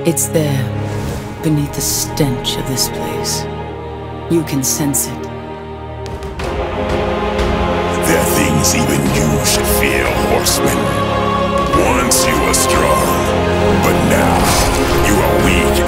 It's there, beneath the stench of this place. You can sense it. There are things even you should fear, horseman. Once you were strong, but now you are weak